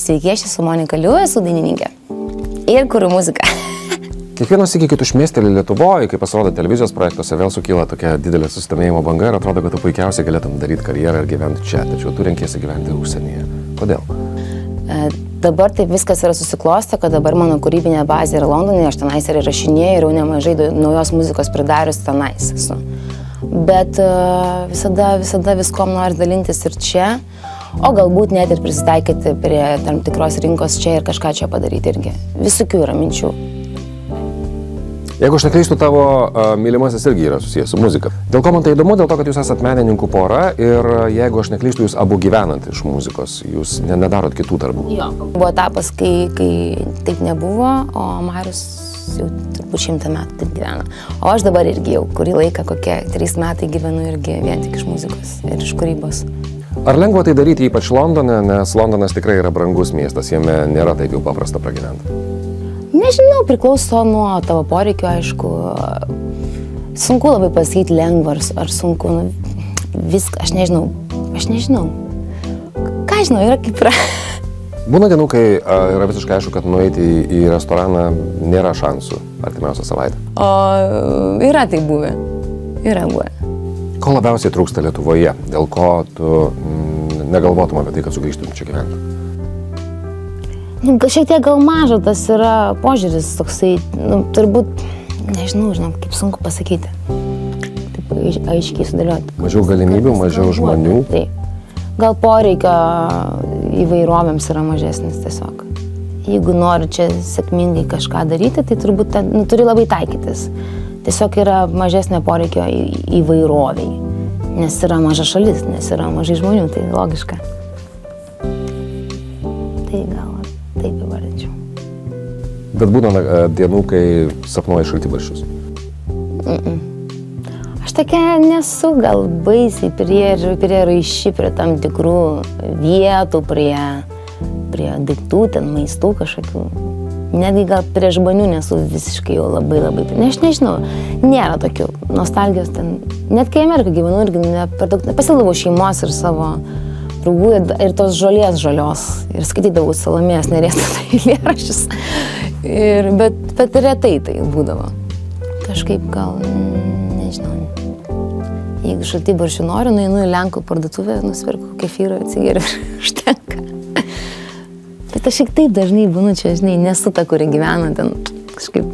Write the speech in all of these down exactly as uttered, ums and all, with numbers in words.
Sveiki, aš esu Monika Liu, esu dainininkė ir kuriu muziką. Kiekvienas iki, kai tu šmėsteli Lietuvoje, kai pasirodo televizijos projektuose, vėl sukyla tokia didelė susidomėjimo banga ir atrodo, kad tu puikiausiai galėtum daryti karjerą ir gyventi čia, tačiau tu renkiesi gyventi užsienyje. Kodėl? E, dabar taip viskas yra susiklostę, kad dabar mano kūrybinė bazė yra Londone, aš tenais ir įrašinėjau ir jau nemažai naujos muzikos pridarius tenais esu. Bet e, visada, visada viskom nori dalintis ir čia, o galbūt net ir prisitaikyti prie tam tikros rinkos čia ir kažką čia padaryti irgi. Visokių yra minčių. Jeigu aš neklystu, tavo uh, mylimasis irgi yra susijęs su muzika. Dėl ko man tai įdomu? Dėl to, kad jūs esat menininkų pora ir jeigu aš neklystu, jūs abu gyvenat iš muzikos, jūs ne, nedarot kitų darbų. Jo. Buvo etapas, kai, kai taip nebuvo, o Marius jau turbūt šimtą metų taip gyvena. O aš dabar irgi jau kurį laiką, kokie trys metai gyvenu irgi vien tik iš muzikos ir iš kūrybos. Ar lengva tai daryti ypač Londone, nes Londonas tikrai yra brangus miestas, jame nėra taip jau paprasta pragyventi? Nežinau, priklauso nuo tavo poreikio, aišku. Sunku labai pasakyti lengva ar sunku. Nu, viską, aš nežinau. Aš nežinau. Ką žinau, yra kaip yra. Būna dienų, kai a, yra visiškai aišku, kad nueiti į, į restoraną nėra šansų artimiausią savaitę. O yra tai buvę. Yra buvę. Ko labiausiai trūksta Lietuvoje? Dėl ko tu mm, negalvotum apie tai, kad sugrįžtum čia gyventi? Nu, šiek tiek gal mažo tas yra požiūris toksai, nu, turbūt, nežinau, žinau, kaip sunku pasakyti. Taip aiškiai sudėlioti. Mažiau galimybių, mažiau žmonių. Tai. Gal poreikio įvairovėms yra mažesnis tiesiog. Jeigu nori čia sėkmingai kažką daryti, tai turbūt nu, turi labai taikytis. Tiesiog yra mažesnė poreikio įvairoviai. Nes yra maža šalis, nes yra mažai žmonių, tai logiška. Tai gal. Taip įvardinčiau. Bet būna dienų, kai sapnuoji šaltibarščius? Mm -mm. Aš tokia nesu gal baisiai prie, prie raiši, prie tam tikrų vietų, prie, prie daiktų, ten maistų kažkokių. Netgi gal prie žmonių nesu visiškai jau labai labai. Ne, aš nežinau, nėra tokių nostalgijos ten. Net kai Ameriką gyvenu irgi ne per daug, pasilgdavau šeimos ir savo draugų ir tos žolės žalios. Ir skaitydavau Salomėjos Nėries eilėraščius. Bet, bet retai tai būdavo. Kažkaip gal, nežinau. Jeigu šaltibarščių noriu, nueinu į Lenkų parduotuvę, nusipirku kefyrą, atsigeriu ir užtenka. Bet aš šiek taip dažnai būnu čia, žinai, nesu ta, kuri gyvena ten kažkaip.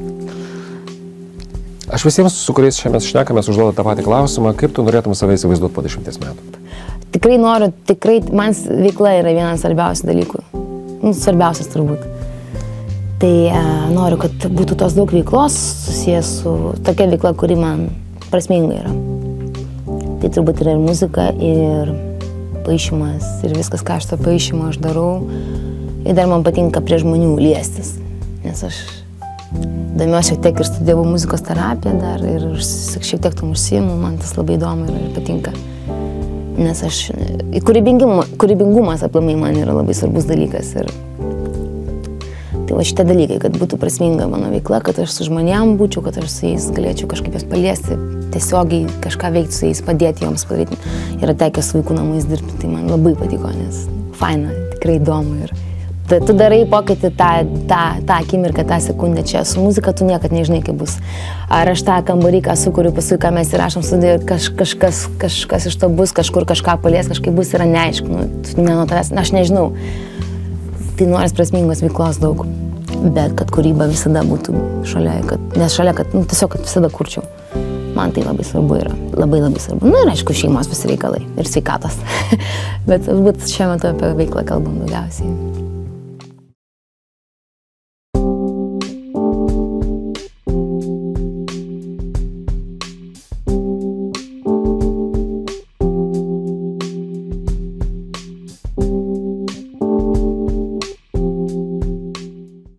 Aš visiems, su kuriais šiandien šnekamės, užduodu tą patį klausimą, kaip tu norėtum save įsivaizduoti po dešimties metų? Tikrai noriu, tikrai, man veikla yra vienas svarbiausių dalykų. Nu, svarbiausias turbūt. Tai e, noriu, kad būtų tos daug veiklos susijęs su tokia veikla, kuri man prasminga yra. Tai turbūt yra ir muzika, ir paišymas, ir viskas, ką aš to paišymo aš darau. Ir dar man patinka prie žmonių liestis. Nes aš domiuosi šiek tiek ir studijavau muzikos terapiją dar ir šiek tiek tam užsiimu, man tas labai įdomu ir patinka. Nes aš, kūrybingumas, kūrybingumas aplamai man yra labai svarbus dalykas. Ir tai va šitie dalykai, kad būtų prasminga mano veikla, kad aš su žmonėm būčiau, kad aš su jais galėčiau kažkaip jas paliesti, tiesiogiai kažką veikti su jais, padėti joms padaryti. Yra tekę su vaikų namais dirbti, tai man labai patiko, nes faina, tikrai įdomu. Ir tai tu darai pokytį tą, tą, tą akimirką, tą sekundę čia. Su muzika tu niekad nežinai, kaip bus. Ar aš tą kambarį, ką sukuriu, paskui, ką mes įrašom studijoje, kaž, kažkas, kažkas iš to bus, kažkur kažką palies, kažkaip bus, yra neaišku. Nu, ne nuo tavęs, aš nežinau. Tai noris prasmingos veiklos daug. Bet kad kūryba visada būtų šalia, kad, nes šalia, kad nu, tiesiog kad visada kurčiau. Man tai labai svarbu yra. Labai labai svarbu. Na ir aišku, šeimos visi reikalai ir sveikatos. Bet būt šiuo metu apie veiklą kalbam daugiausiai.